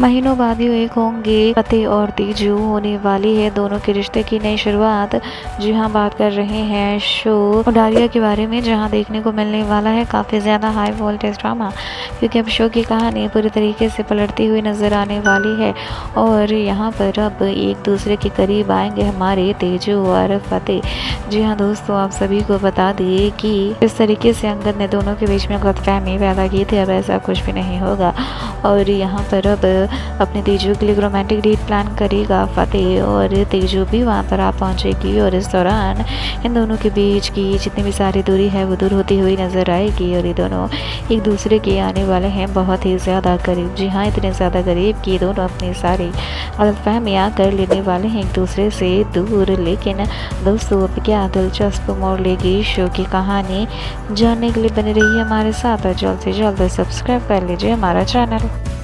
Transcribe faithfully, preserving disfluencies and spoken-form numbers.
महीनों बाद ही एक होंगे फतेह और तेजू, होने वाली है दोनों के रिश्ते की नई शुरुआत। जी हाँ, बात कर रहे हैं शो डालिया के बारे में, जहां देखने को मिलने वाला है काफ़ी ज़्यादा हाई वोल्टेज ड्रामा, क्योंकि अब शो की कहानी पूरी तरीके से पलटती हुई नज़र आने वाली है। और यहाँ पर अब एक दूसरे के करीब आएंगे हमारे तेजू और फतेह। जी हाँ दोस्तों, आप सभी को बता दिए कि इस तरीके से अंगद ने दोनों के बीच में गलतफहमी पैदा की थी, अब ऐसा कुछ भी नहीं होगा। और यहाँ पर अब अपने तेजू के लिए रोमांटिक डेट प्लान करेगा फतेह, और तेजू भी वहाँ पर आ पहुँचेगी, और इस दौरान इन दोनों के बीच की जितनी भी सारी दूरी है वो दूर होती हुई नजर आएगी, और ये दोनों एक दूसरे के आने वाले हैं बहुत ही ज़्यादा करीब। जी हाँ, इतने ज़्यादा करीब कि दोनों अपनी सारी गलतफहमियाँ कर लेने वाले हैं एक दूसरे से दूर। लेकिन दोस्तों, अब क्या दिलचस्प मोड़ लेगी शो की कहानी, जानने के लिए बने रहिए हमारे साथ, और जल्द से जल्द सब्सक्राइब कर लीजिए हमारा चैनल।